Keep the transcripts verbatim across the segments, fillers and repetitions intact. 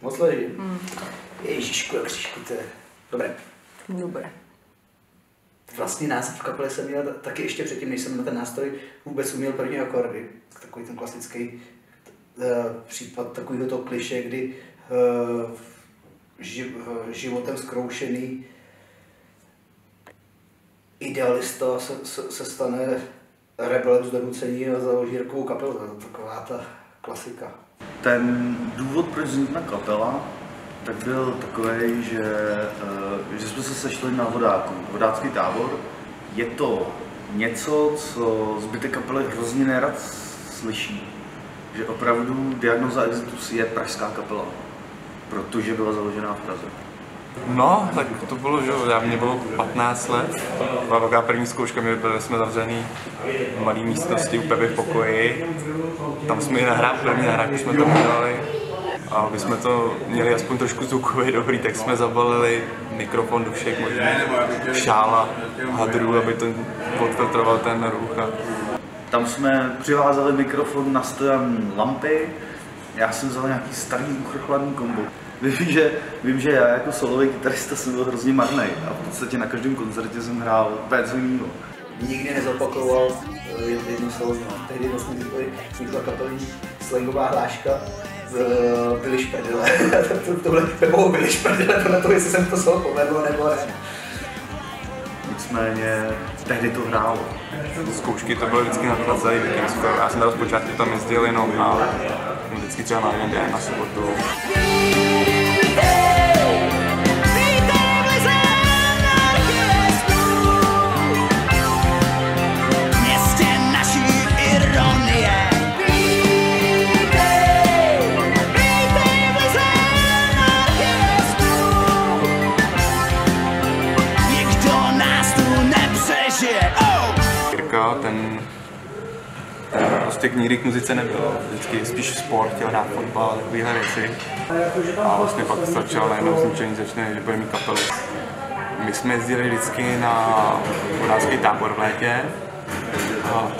Moc leží. Hmm. Ježišku, jak křížku, to je dobré. Dobré. Vlastně název kapely jsem měl taky ještě předtím, než jsem na ten nástroj vůbec uměl první akordy. Takový ten klasický uh, případ takového toho kliše, kdy uh, ži, uh, životem zkroušený idealista se, se, se stane rebelem z donucení a založí rokovou kapelu. Taková ta klasika. Ten důvod, proč vznikla kapela, tak byl takový, že, že jsme se sešli na vodáku, vodácký tábor. Je to něco, co zbytek kapely hrozně nerad slyší. Že opravdu Diagnoza Exitus je pražská kapela, protože byla založená v Praze. No, tak to bylo, že já mě bylo patnáct let. Byla velká první zkouška, my byli jsme zavřený v malé místnosti úplně v pokoji. Tam jsme i nahrát, první nahrávku jsme tam udělali. A aby jsme to měli aspoň trošku zvukově dobrý, tak jsme zabalili mikrofon, dušek, možná šála, hadrů, aby to odfiltroval ten ruch. Tam jsme přivázali mikrofon na stojan lampy, já jsem vzal nějaký starý uchrchlený kombo. Vím, že, vím, že já jako solový kytarista jsem byl hrozně marnej a v podstatě na každém koncertě jsem hrál pět jinýho. Nikdy nezopakoval jednu solo. Tehdy vlastně vznikla kapelní slangová hláška byli šprdele. Tohle nemohou byli šprdele, podle toho, jestli jsem to solo povedl nebo ne. Nicméně tehdy to hrálo. Zkoušky to byly vždycky na celý víkend. Já jsem tam zpočátku tam jezdil jenom a vždycky třeba na jeden den, na sobotu. Ten, ten prostě nikdy k muzice nebyl, vždycky spíš sport, chtěl hrát fotbal, takovéhle věci. A vlastně pak začal najednou zničení, začne, že bude mít kapelu. My jsme jezdili vždycky na vodácký tábor v létě a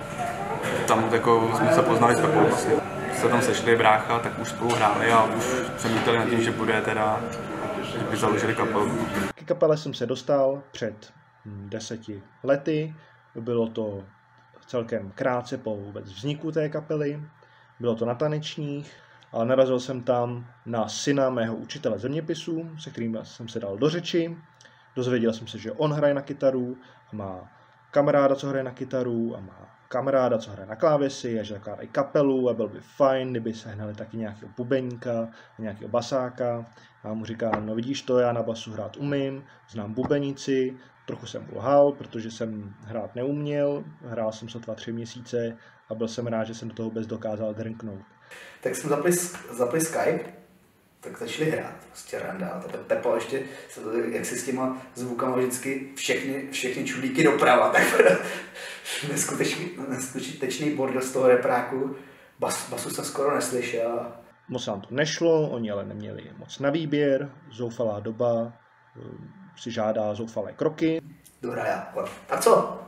tam jako jsme se poznali s Pepou vlastně. Když se tam sešli brácha, tak už spolu hráli a už přemítali nad tím, že bude teda, že by založili kapelu. K kapele jsem se dostal před deseti lety. Bylo to celkem krátce po vůbec vzniku té kapely, bylo to na Tanečních, ale narazil jsem tam na syna mého učitele zeměpisů, se kterým jsem se dal do řeči. Dozvěděl jsem se, že on hraje na kytaru a má kamaráda, co hraje na kytaru a má kamaráda, co hraje na klávesy a že zakládají kapelu a bylo by fajn, kdyby sehnali taky nějakého bubeníka, nějakého basáka. A já mu říkám, no vidíš to, já na basu hrát umím, znám bubenici. Trochu jsem lhal, protože jsem hrát neuměl, hrál jsem sotva tři měsíce a byl jsem rád, že jsem do toho vůbec dokázal drnknout. Tak jsme zapli, zapli Skype, tak začali hrát, prostě randa. A ta Pepa ještě, jak si s těma zvukama vždycky všechny, všechny čudlíky doprava, tak neskutečný, neskutečný bordel z toho repráku, Bas, basu jsem skoro neslyšel. Moc nám to nešlo, oni ale neměli moc na výběr, zoufalá doba, si žádá zoufalé kroky. Dobrá, já. A co?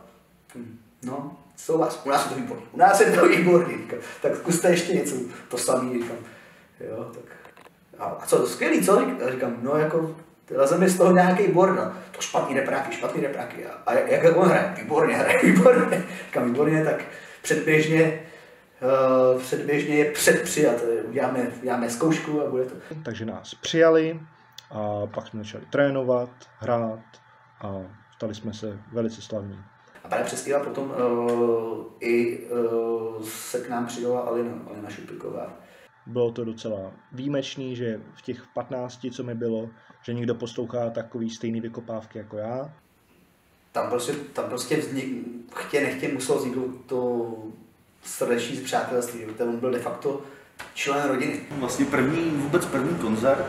No, co u vás? U nás je to výborný. U nás je to výborný. Tak zkuste ještě něco. To samý, říkám. Jo, tak. A, a co, to skvělý, co? A říkám, no jako, leze mi z toho nějaký bordel. To špatný repráky, špatný repráky. A, a jak on hraje? Výborně, hraje výborně. Říkám, výborně, tak předběžně, uh, předběžně je předpřijat. Uděláme, uděláme zkoušku a bude to. Takže nás přijali. A pak jsme začali trénovat, hrát a stali jsme se velice slavní. A právě přespíva potom uh, i uh, se k nám přidala Alina, Alina Šupiková. Bylo to docela výjimečný, že v těch patnácti, co mi bylo, že někdo poslouchá takový stejný vykopávky jako já. Tam prostě, tam prostě vznik, chtě nechtě muselo vzniknout to srdeční přátelství, protože on byl de facto člen rodiny. Vlastně první, vůbec první koncert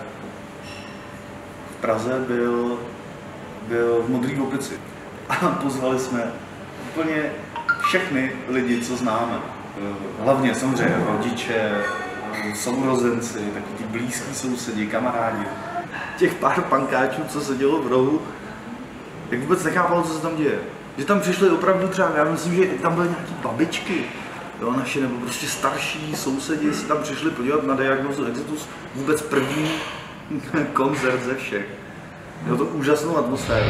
v Praze byl, byl v Modrý opici. A pozvali jsme úplně všechny lidi, co známe. Hlavně samozřejmě rodiče, sourozenci, taky ti blízký sousedi, kamarádi. Těch pár pankáčů, co sedělo v rohu, jak vůbec nechápalo, co se tam děje. Že tam přišli opravdu třeba, já myslím, že tam byly nějaký babičky, jo, naši nebo prostě starší sousedi si tam přišli podívat na Diagnózu Exitus, vůbec první koncert ze všech. Mělo to úžasnou atmosféru.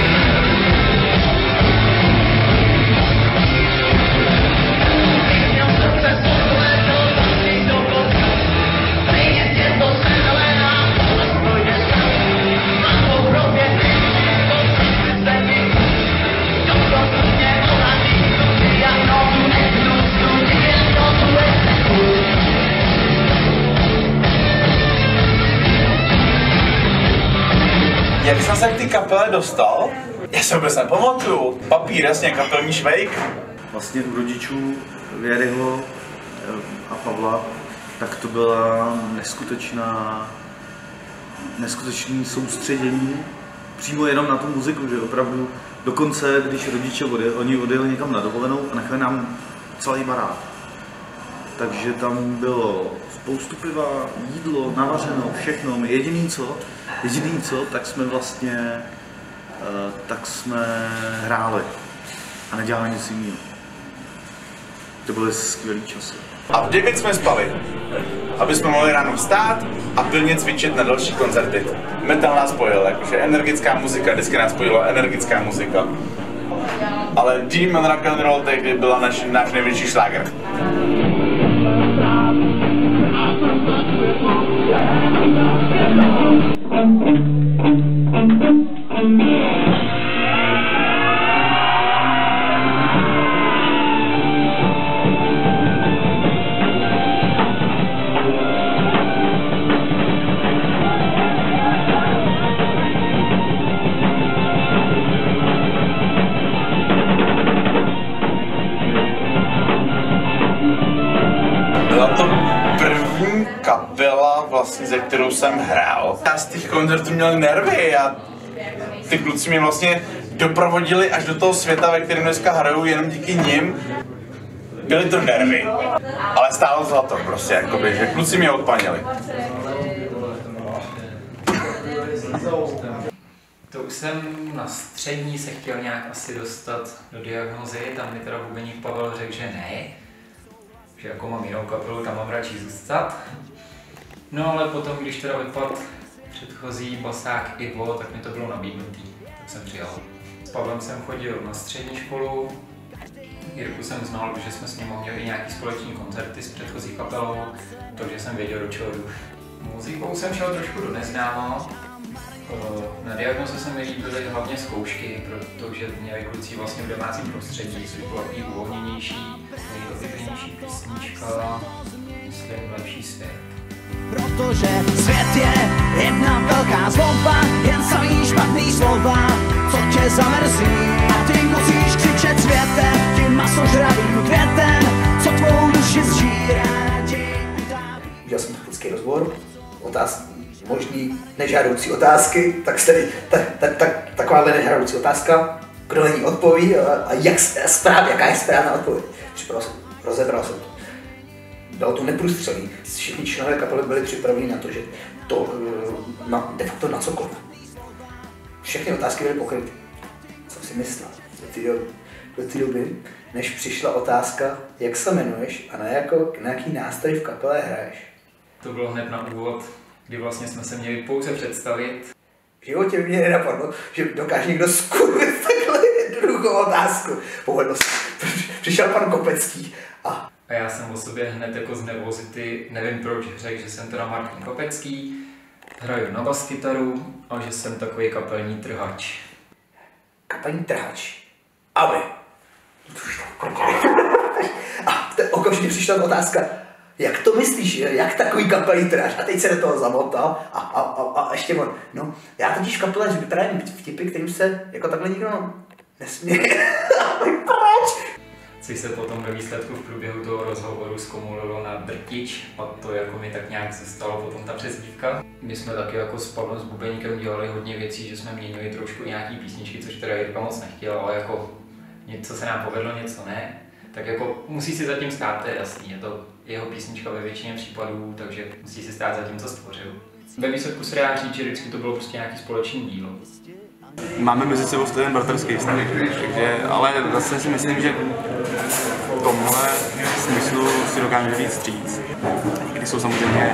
Jak jsem se k té kapele dostal? Já se vůbec nepamatuju. Papír, jasně, kapelní švejk. Vlastně u rodičů Věryho a Pavla, tak to byla neskutečná, neskutečný soustředění přímo jenom na tu muziku, že opravdu dokonce, když rodiče odjeli, oni odjeli někam na dovolenou a nechali nám celý barák. Takže tam bylo spoustu piva, jídlo, navařeno, všechno. Jediný co, jediný co, tak jsme vlastně, tak jsme hráli a nedělali nic jiného. To byly skvělý časy. A v devět jsme spali, aby jsme mohli ráno vstát a pilně cvičit na další koncerty. Metal nás spojil, jakože energická muzika, vždycky nás spojila energická muzika. Ale Demon Rock and Roll tehdy byla naš, náš největší šláger. Byla to první kapela, vlastně, ze kterou jsem hrál. Já z těch koncertů měl nervy a ty kluci mě vlastně doprovodili až do toho světa, ve kterém dneska hraju, jenom díky nim. Byly to nervy, ale stálo za to prostě, jakoby, že kluci mě odpanili. To už jsem na střední se chtěl nějak asi dostat do Diagnózy, tam mi teda bubeník Pavel řekl, že ne, že jako mám jinou kapelu, tam mám radši zůstat. No ale potom, když teda vypadl předchozí basák Ivo, tak mi to bylo nabídnutý, tak jsem přijal. S Pavlem jsem chodil na střední školu, Jirku jsem znal, protože jsme s ním měli nějaký společní koncerty s předchozí kapelou, takže jsem věděl, do čeho jdu. Muzikou jsem šel trošku do neznáma. Na Diagnóze se mi líbily hlavně zkoušky, protože měli kluci vlastně v domácím prostředí, což bylo takový uvolněnější, nejoblíbenější písnička, myslím, Lepší svět. Protože svět je jedna velká zloba, jen samý špatný slova, co tě zamrzí. A ty musíš křičet světem, tím masožravým květem, co tvou duši zžírá. Udělal jsem technický rozbor, otázky, možný nežádoucí otázky, tak, stejný, tak, tak, tak, takováhle nežádoucí otázka, kdo na ní odpoví a, a jak správ, jaká je správná odpověď. Připravil jsem, rozebral jsem to. Bylo to neprůstřelný. Všichni členové kapely byli připraveni na to, že to na, de facto na cokoliv. Všechny otázky byly pokryty. Jsem si myslel do té doby, do té doby, než přišla otázka, jak se jmenuješ a na, jako, na jaký nástroj v kapele hraješ. To bylo hned na úvod, kdy vlastně jsme se měli pouze představit. V životě mě nenapadlo, že dokáže někdo zkusit takhle jednoduchou otázku. Povedl se. Přišel pan Kopecký a... A já jsem o sobě hned jako z nervozity, nevím proč, řekl, že jsem teda Martin Kopecký, hraju na baskytaru a že jsem takový kapelní trhač. Kapelní trhač. A vy. A okamžitě přišla otázka, jak to myslíš, jak takový kapelní trhač? A teď se do toho zamotal a, a, a, a ještě on. No, já totiž kapele vypravím vtipy, kterým se jako takhle nikdo nesměje. Což se potom ve výsledku v průběhu toho rozhovoru zkomulilo na Drtič, a to jako mi tak nějak zůstalo potom ta přezdívka. My jsme taky jako s Pavlem s bubeníkem dělali hodně věcí, že jsme měnili trošku nějaký písničky, což teda Jirka moc nechtěl, ale jako něco se nám povedlo, něco ne. Tak jako musí si zatím stát, to je jasný, je to jeho písnička ve většině případů, takže musí si stát za tím, co stvořil. Ve výsledku se dá říct, že vždycky to bylo prostě nějaký společný dílo. Máme mezi sebou ten bratrský vztah, takže, ale zase si myslím, že v tomhle smyslu si dokážeme víc vstříc. Někdy jsou samozřejmě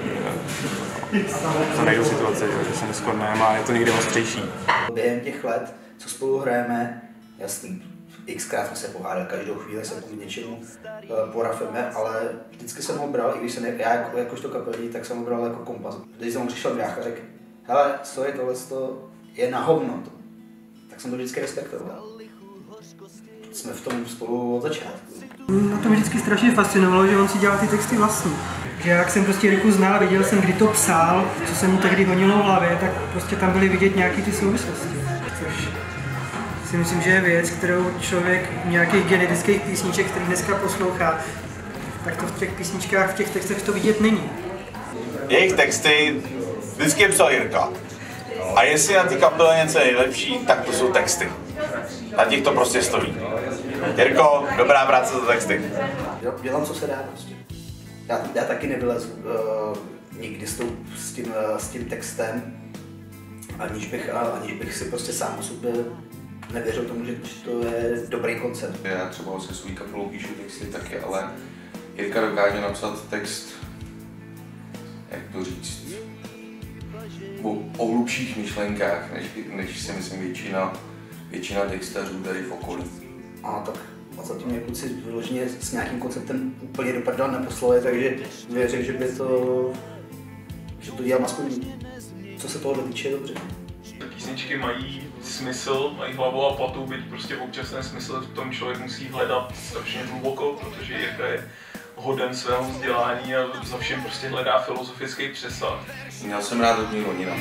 to nejdou situace, že se neshodneme a je to někdy ostřejší. Během těch let, co spolu hrajeme, jasný, xkrát jsme se pohádali, každou chvíli se kvůli něčemu porafeme, ale vždycky jsem ho bral, i když jsem já jako, jakožto kapelník, tak jsem ho bral jako kompas. Když jsem mu přišel brácha a řekl, hele, sorry, tohle je na hovno, tak jsem to vždycky respektoval. Jsme v tom spolu od začátku. Na to mě vždycky strašně fascinovalo, že on si dělal ty texty vlastní. Že jak jsem prostě Riku znal, viděl jsem, kdy to psal, co se mu tehdy honilo v hlavě, tak prostě tam byly vidět nějaký ty souvislosti. Což si myslím, že je věc, kterou člověk nějakých genetických písniček, který dneska poslouchá, tak to v těch písničkách, v těch textech to vidět není. Jejich texty vždycky psal Jirka. A jestli na té kapele něco je nejlepší, tak to jsou texty. Na těch to prostě stojí. Jirko, dobrá práce za texty. Dělám, co se dá prostě. Já, já taky nevylezu uh, nikdy s, tou, s, tím, uh, s tím textem, aniž bych, uh, aniž bych si prostě sám o sobě nevěřil tomu, že to je dobrý koncept. Já třeba se svou kapelou píšu texty taky, ale Jirka dokáže napsat text, jak to říct, o, o hlubších myšlenkách, než, než si myslím většina, většina textařů tady v okolí. A tak a zatím mě kluci vyloženě s nějakým konceptem úplně do prdele neposlali, takže věřím, že by to, že to dělám aspoň, co se toho týče, dobře. Písničky mají smysl, mají hlavu a patu, byť prostě občas ten smysl v tom člověk musí hledat strašně hluboko, protože Jirka je hoden svého vzdělání a za všem prostě hledá filozofický přesah. Měl jsem rád hodně Ronina.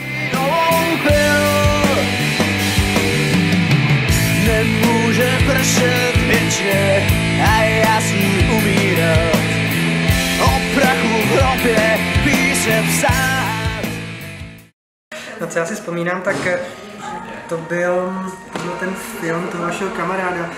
Nemůže pršet věčně a já si umírat. O prachu v hrobě píše psát. No co já si vzpomínám, tak to byl, to byl ten film toho vašeho kamaráda.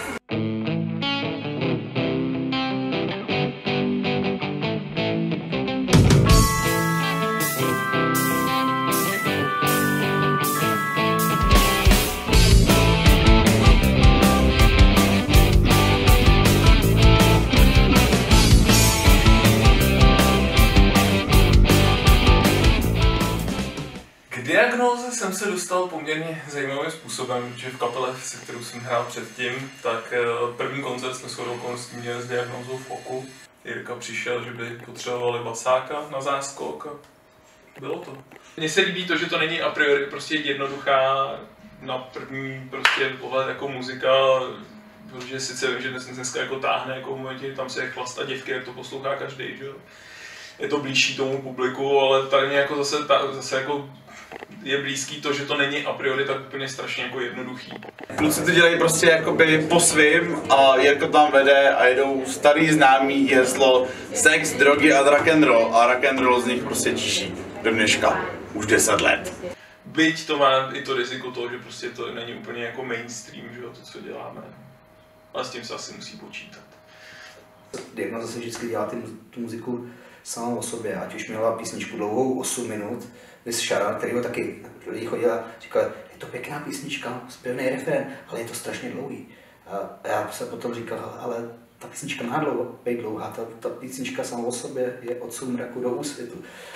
K diagnóze jsem se dostal poměrně zajímavým způsobem, že v kapele, se kterou jsem hrál předtím, tak první koncert jsme shodou okolností měli s diagnózou v oku. Jirka přišel, že by potřebovali basáka na záskok a bylo to. Mně se líbí to, že to není a priori prostě jednoduchá na první prostě pohled jako muzika, protože sice vím, že dnes, dneska jako táhne jako v momentě, tam se chlasta děvky, jak to poslouchá každý, že jo. Je to blížší tomu publiku, ale tady mě jako zase, ta, zase jako je blízký to, že to není a priori tak úplně strašně jako jednoduchý. Kluci to dělají prostě jakoby po svým a Jirko tam vede a jedou starý známý heslo sex, drogy a rock'n'roll a rock'n'roll z nich prostě tíší do dneška, už deset let. Byť to má i to riziko toho, že prostě to není úplně jako mainstream, že jo, to co děláme, ale s tím se asi musí počítat. Diagnoza se vždycky dělá ty, tu muziku sama o sobě, ať už měla písničku dlouhou osm minut, vys Sharon, kterýho taky lidi chodili a říkali, je to pěkná písnička, zpěvný refrén, ale je to strašně dlouhý. A já se potom říkal, ale ta písnička má dlouho, být dlouhá, ta, ta písnička sama o sobě je od soumraku do úsvitu.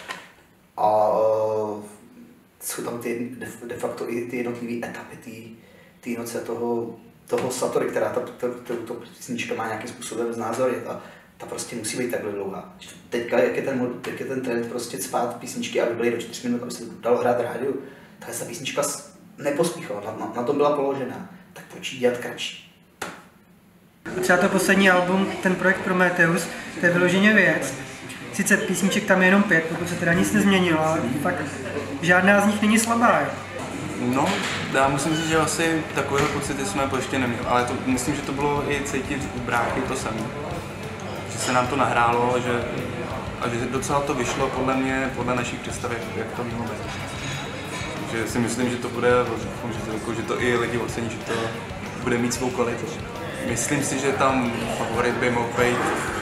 A uh, jsou tam ty, de, de facto i ty jednotlivé etapy té noce toho, toho satory, která ta, ta, ta, ta písnička má nějakým způsobem znázornit. A ta prostě musí být takhle dlouhá. Teďka, jak je ten, jak je ten trend prostě cpát písničky, aby byly do čtyř minut, aby se dalo hrát rádiu, tak ta písnička nepospíchala, na, na tom byla položená, tak proč jí dělat kratší? Třeba to poslední album, ten projekt Prometheus, to je vyloženě věc. Sice písniček tam je jenom pět, pokud se teda nic nezměnilo, ale tak žádná z nich není slabá. Jo. No, já musím říct, že asi takového pocity jsme ještě neměli, ale to, myslím, že to bylo i cítit u bráchy to samé. Že se nám to nahrálo že, a že docela to vyšlo podle mě, podle naší představy, jak to mělo být. Že si myslím, že to bude, že to i lidi ocení, že to bude mít svou kvalitu. Myslím si, že tam favorit by mohl být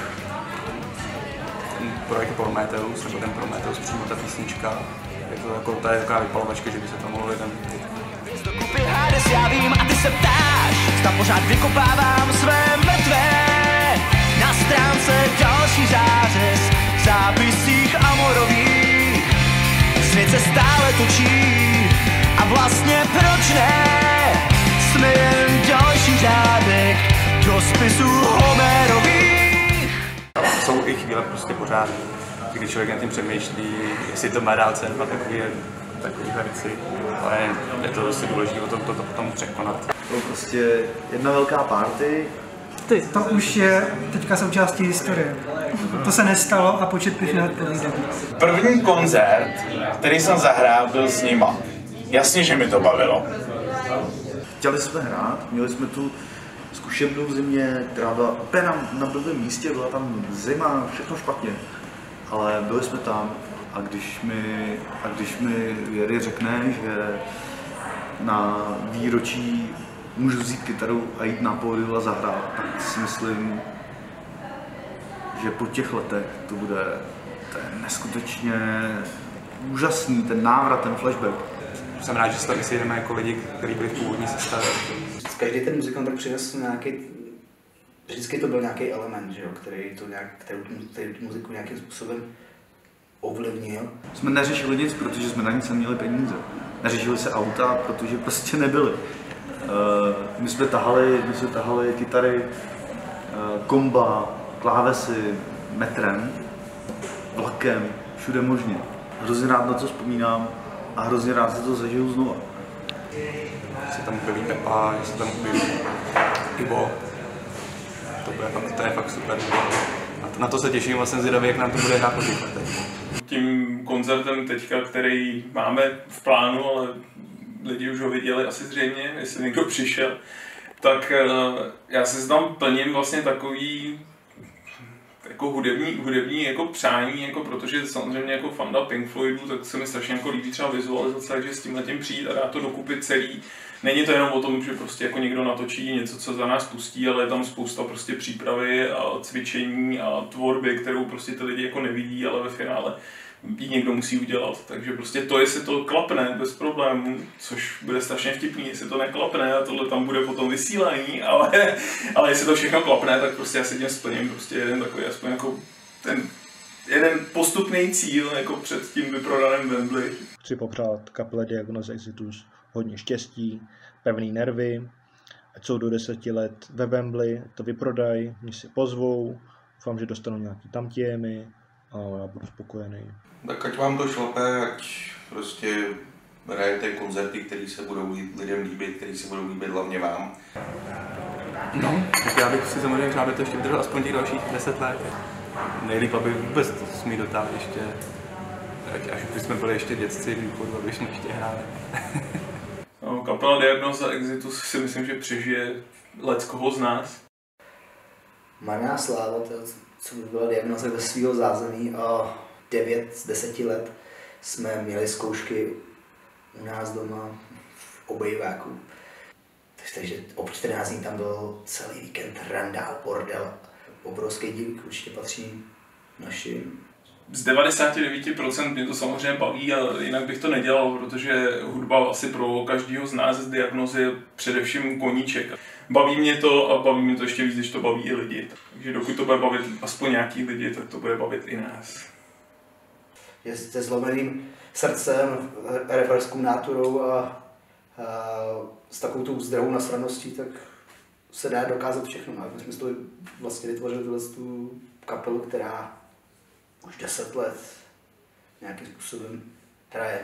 projekt Prometheus, nebo ten Prometheus, přímo ta písnička. Je to jako, ta je taková vypalovačka, že by se to mohlo lidem Dokupy Hades, já vím a ty se ptáš, zda pořád vykopávám své mrtvé. Na stránce další zářez, v zápisích amorových. Svět se stále točí a vlastně proč ne? Jsme jen další řádek do spisu Homerových. Jsou i chvíle prostě pořád, když člověk nad tím přemýšlí, jestli to má dál cenu a takové takové věci, ale je to prostě důležité o tom to, to potom překonat. To prostě jedna velká party. Ty, to už je teďka součástí historie. To se nestalo a počet piv neodpovídá. První koncert, který jsem zahrál, byl s nima. Jasně, že mi to bavilo. Chtěli jsme hrát, měli jsme tu zkušebnu v zimě, která byla úplně na, na blbém místě, byla tam zima, všechno špatně. Ale byli jsme tam a když mi, a když mi Jerry řekne, že na výročí můžu vzít kytaru a jít na pódium a zahrát, tak si myslím, že po těch letech to bude to je neskutečně úžasný, ten návrat, ten flashback. Jsem rád, že se tady sejdeme jako lidi, kteří byli v původní sestavě. Každý ten muzikant tak přinesl nějaký, vždycky to byl nějaký element, že jo, který, to nějak, který, který tu muziku nějakým způsobem ovlivnil. Jsme neřešili nic, protože jsme na nic neměli peníze. Neřešili se auta, protože prostě nebyly. Uh, my jsme tahali, my jsme tahali kytary, uh, komba, klávesy, metrem, vlakem, všude možně. Hrozně rád na to vzpomínám a hrozně rád se to zažiju znova. Se tam byli Pepa, že se tam byli Ivo. To, bude fakt, to je fakt super. Na to, na to se těším, vlastně zvědavě, jak nám to bude hrát po těch letech. Tím koncertem teďka, který máme v plánu, ale lidi už ho viděli asi zřejmě, jestli někdo přišel, tak já se tam plním vlastně takový jako hudební, hudební jako přání, jako protože samozřejmě jako fanda Pink Floydu, tak se mi strašně jako líbí třeba vizualizace, takže s tímhletím přijít a dát to dokupy celý. Není to jenom o tom, že prostě jako někdo natočí něco, co za nás pustí, ale je tam spousta prostě přípravy a cvičení a tvorby, kterou prostě ty lidi jako nevidí, ale ve finále ji někdo musí udělat. Takže prostě to, jestli to klapne bez problémů, což bude strašně vtipný, jestli to neklapne a tohle tam bude potom vysílání, ale, ale jestli to všechno klapne, tak prostě já si tím splním prostě jeden takový aspoň jako ten jeden postupný cíl jako před tím vyprodaným Wembley. Chci popřát kapele Diagnoza Exitus hodně štěstí, pevný nervy, ať jsou do deseti let ve Wembley, to vyprodají, mě si pozvou, doufám, že dostanou nějaký tantiemy a já budu spokojený. Tak ať vám to šlape, ať prostě hrajete koncerty, které se budou lidem líbit, které se budou líbit hlavně vám. No, tak já bych si samozřejmě přál, aby to ještě vydržel aspoň těch dalších deset let. Nejlíp, aby vůbec to smí dotáhli ještě, až když jsme byli ještě dětci v důchodu, aby jsme ještě hráli. No, kapela Diagnoza Exitus si myslím, že přežije leckoho z nás. Marná sláva, to, co by byla Diagnoza ve svého zázemí a devět z deseti let jsme měli zkoušky u nás doma v obejváku. Takže ob čtrnáct dní tam byl celý víkend randál, bordel. Obrovský dík, určitě patří našim. Z devadesát devět procent mě to samozřejmě baví, ale jinak bych to nedělal, protože hudba asi pro každého z nás z Diagnozy je především koníček. Baví mě to a baví mě to ještě víc, když to baví i lidi. Takže dokud to bude bavit aspoň nějaký lidi, tak to bude bavit i nás. Je se zlomeným srdcem, referskou náturou a, a s takovou tou zdravou nasraností, tak se dá dokázat všechno. My jsme to vlastně vytvořili tu kapelu, která už deset let nějakým způsobem hraje.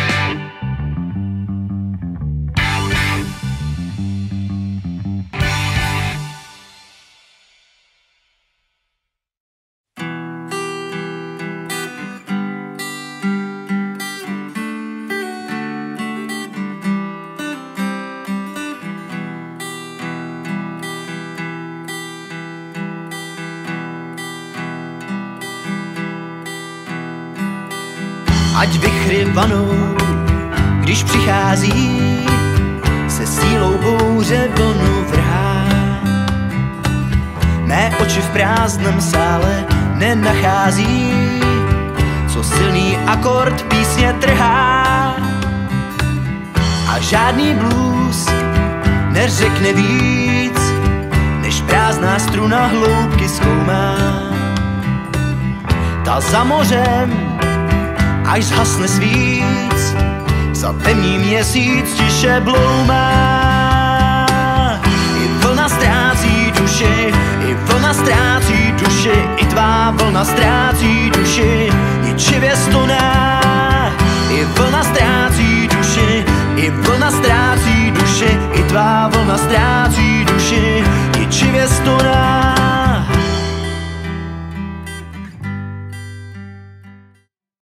Ať vichry vanou, když přichází, se sílou bouře vlnu vrhá. Mé oči v prázdném sále nenachází, co silný akord písně trhá. A a žádný blues neřekne víc, než prázdná struna hloubky zkoumá. Ta za mořem, až zhasne svíc, za temný měsíc tiše bloumá. I vlna ztrácí duši, i vlna ztrácí duši, i tvá vlna ztrácí duši, ničivě stoná. I vlna ztrácí duši, i vlna ztrácí duši, i tvá vlna ztrácí duši, ničivě stoná.